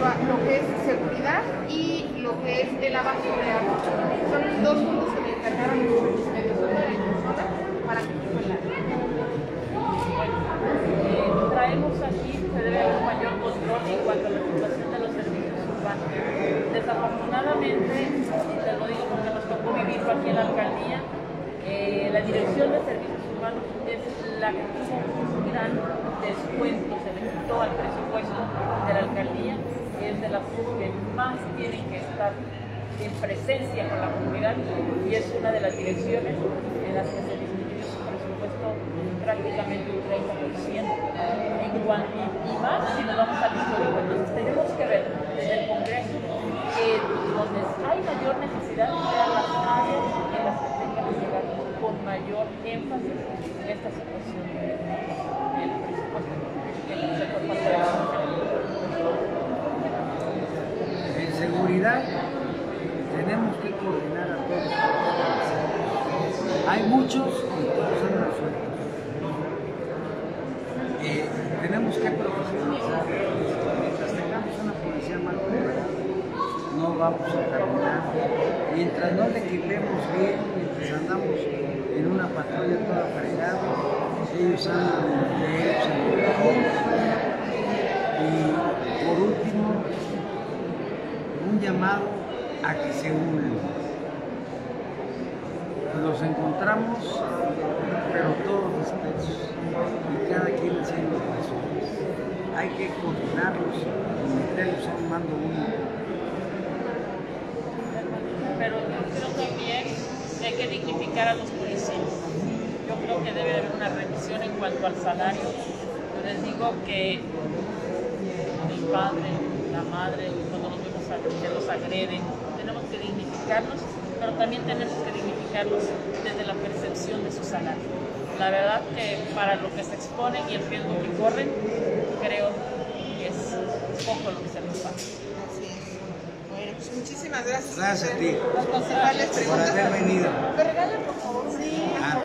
evalúa lo que es seguridad y lo que es el abasto de agua. Son dos puntos que me encargaron los medios de persona para que cumplan la ley. Traemos aquí, se debe haber un mayor control en cuanto a la situación de los servicios urbanos. Desafortunadamente, y te lo digo porque nos tocó vivirlo aquí en la alcaldía, la Dirección de Servicios Urbanos es la que tuvo un gran descuento, se le quitó al presupuesto de la alcaldía, es de las que más tienen que estar en presencia con la comunidad y es una de las direcciones en las que se disminuyó su presupuesto prácticamente un 30%. Y más si nos vamos al histórico. Entonces tenemos que ver desde el Congreso que donde hay mayor necesidad sean las áreas en las que tengan que llegar con mayor énfasis en esta situación del presupuesto que se por parte de la Secretaría. En seguridad tenemos que coordinar a todos. Hay muchos y todos son resueltos. Tenemos que profesionalizar. Mientras tengamos una policía mal preparada, no vamos a caminar. Mientras no le equipemos bien, mientras andamos en una patrulla toda fregada, ellos andan de ellos en el. Y por último, un llamado a que se unan. Los encontramos, pero todos dispersos, y cada quien haciendo lo suyo. Hay que coordinarlos y meterlos a un mando único. Pero yo creo también que hay que dignificar a los policías. Yo creo que debe haber una revisión en cuanto al salario. Yo les digo que el padre, la madre, cuando nos vemos que los agreden, tenemos que dignificarlos, pero también tenemos que dignificarlos desde la percepción de su salario. La verdad que para lo que se exponen y el riesgo que corren, creo que es poco lo que se les pasa. Así es. Bueno, pues muchísimas gracias. Gracias a ti Los concejales por preguntan. haber venido. ¿Me regalan, por favor? Sí.